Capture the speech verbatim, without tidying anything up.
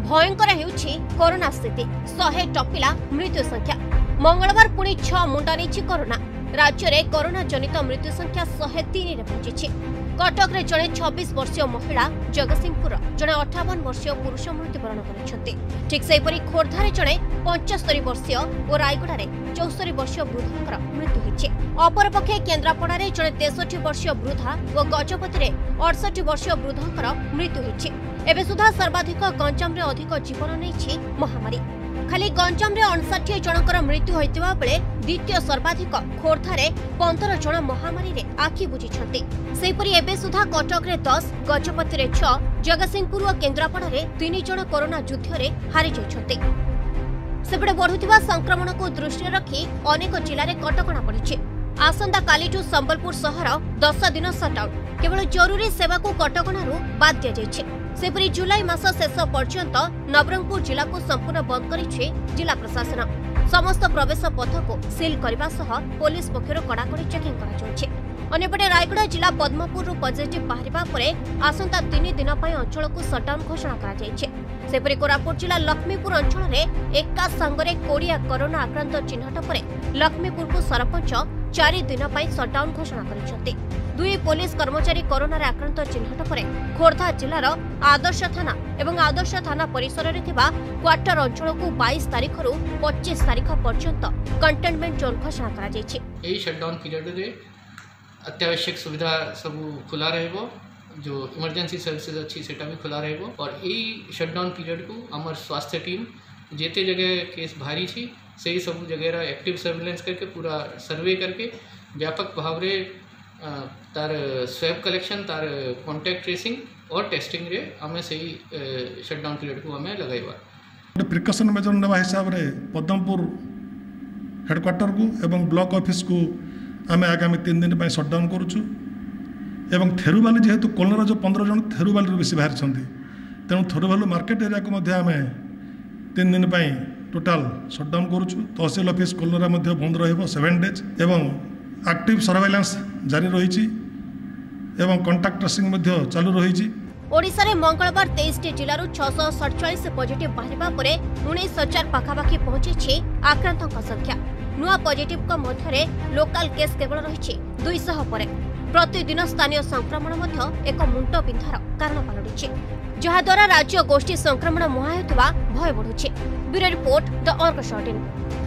भयंकर हेउछि कोरोना स्थिति शहे टपिला मृत्यु संख्या मंगलवार पुणी छह मुंडा नहीं कोरोना राज्य में कोरोना जनित मृत्यु संख्या शहे तीन पहुंची। कटक रे जड़े छब्बीस वर्षीय महिला जगतसिंहपुर जड़े अठावन वर्षीय पुरुष मृत्युवरण कर ठीक सेपरी खोर्धारे जड़े पंचस्तरी वर्षीय और रायगड़ा में चौस्तरी वर्षीय वृद्धा मृत्यु होती। अपरपक्षे केन्द्रापड़ा जड़े तेसठी वर्षीय वृद्धा और गजपति में अड़सठ वर्षीय वृद्धा मृत्यु होती। एबे सुधा सर्वाधिक गंजाम रे अधिक जीवन नहीं महामारी खाली गंजाम रे अणषठ जनकर मृत्यु होइतिबा बेले द्वितीय सर्वाधिक खोर्धारे पंद्रह जन महामारी रे आखि बुझिछंती। सेपरि एबे सुधा कटक रे दस गजपति रे छह जगतसिंहपुर और केन्द्रापड़ा रे तीन जन कोरोना युद्ध रे हारि जाइछंती। सेपटे बढ़ुथिबा संक्रमण को दृष्टि रखी अनेक जिल्ला रे कटकणा पड़िछि। आसंता कालीठू संबलपुर सहर दस दिन सटडाउन केवल जरूरी सेवा को कटकणारू बाद दिया जाइछि। सेपरि जुलाई मास शेष पर्यंत नवरंगपुर जिला को संपूर्ण बंद करिछि जिला प्रशासन। समस्त प्रवेश पथ को सील करने सह पुलिस पक्षर कड़ाकड़ी चेकिंग कराଯାଉଛି। अन्यपटे रायगड़ा जिला पद्मपुर पॉजिटिव बाहरिबा परे आसंता तीन दिन पर अंचल को सटडाउन घोषणा कराଯାଇଛି। सेपरि कोरापुट जिला लक्ष्मीपुर अंचल में एका संगरे कोड़िया कोरोना आक्रांत चिन्हट पर लक्ष्मीपुर को सरपंच चारि दिन पर सटडाउन घोषणा करिसेंती। दुई पुलिस कर्मचारी कोरोना आक्रांत चिन्हट पर खोर्धा जिलार आदर्श थाना एवं आदर्श थाना परिसर में क्वार्टर अंचल को बाईस तारीख रु पच्चीस तारीख पर्यंत कंटेनमेंट जोन घोषणा करा जायछि। एई शटडाउन पीरियड रे अत्यावश्यक सुविधा सब खुला रहबो, जो इमरजेंसी सर्विसेज अच्छी सेटा भी खुला रहबो और एई शटडाउन पीरियड को हमर स्वास्थ्य टीम जेते जगह केस भारी छी सही सब जगह एक्टिव सर्विलेंस करके पूरा सर्वे करके व्यापक भाव रे तार स्वैब कलेक्शन तार कॉन्टैक्ट ट्रेसिंग और टेस्टिंग रे हमें सही शटडाउन पीरियड को हमें लगाइबा। प्रिकॉशन मेजर नेवा हिसाब रे पद्मपुर हेडक्वार्टर को एवं ब्लॉक ऑफिस को आमे आगामी तीन दिन पर सटडाउन करुचु एवं थेरुबाली जेहेतु कोलर जो पंद्रह जन थेरुबाली बेसी बाहर तेणु थेरुबाली मार्केट एरिया को मध्य आमे तीन दिन पर टोटाल सटडाउन करुचु। तहसील ऑफिस कोलरा मध्य बंद रहिबो सेवन डेज एवं एक्टिव सर्वेलेंस जारी रही एवं कॉन्टैक्ट ट्रेसिंग मध्य चालू रही। ओडिशा रे मंगलवार तेईस टी जिलू छःश सड़चाश पॉजिटिव बाहरिबा परे उन्नीस हजार पाखापाखि पहुंची आक्रांतों संख्या। नुआ पॉजिटिव का मध्य लोकल केस केवल रही दुई सौ पर प्रतिदिन स्थानीय संक्रमण मध्य एक मुंड बिंधार कारण पलटुछि जहाद्वारा राज्य गोष्ठी संक्रमण मुहां हेउथिबा भय बढ़ुछि। Bureau report the Argus.